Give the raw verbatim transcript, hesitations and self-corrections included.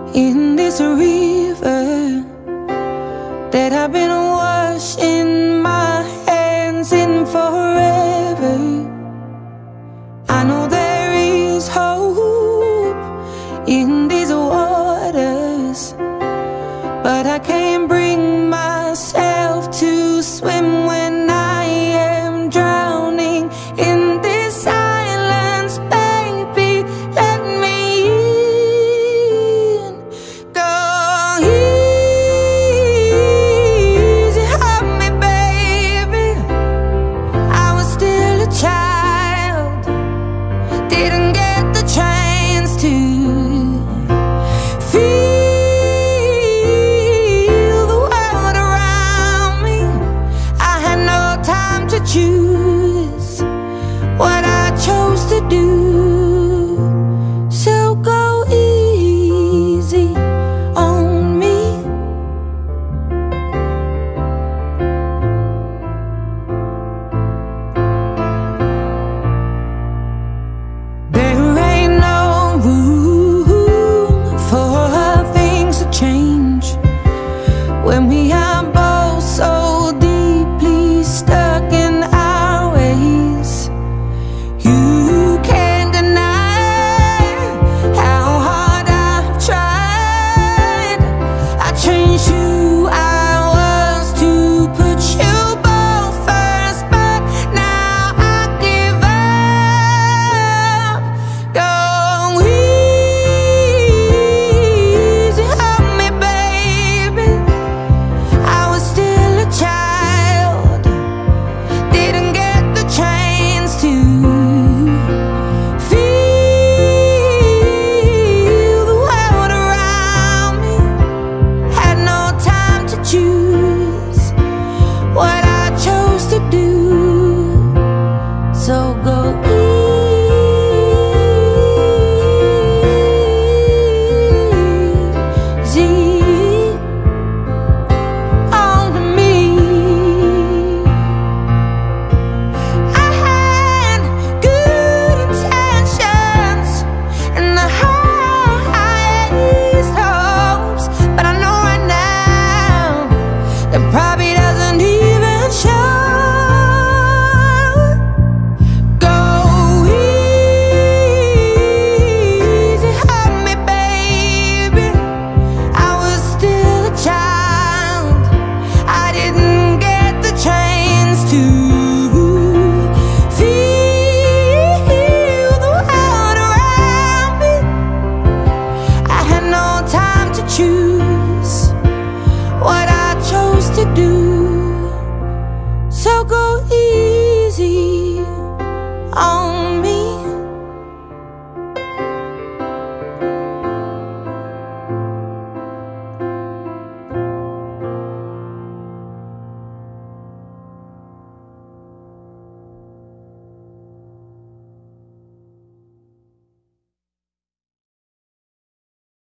in this river that I've been washing my hands in forever. I know there is hope in these waters, but I can't bring myself to swim when I am drowning in this silence. Baby, let me in. Go easy on me, baby. I was still a child, didn't get the chance to feel the world around me. I had no time to choose what I chose to do. So go easy on me. There ain't no room for things to change when we are both so deeply stuck in our ways. You can't deny how hard I've tried. I changed who I was to put you both first, but now I give up. Go easy on me, baby. I was still a child, didn't get the chance to feel the world around me. Had no time to choose what I chose to do. So go easy on me. I had good intentions and the highest hopes, but I know right now that probably doesn't even show. Go easy on me, baby. I was still a child, I didn't get the chance to feel the world around me. I had no time to choose what I chose to do. So go easy on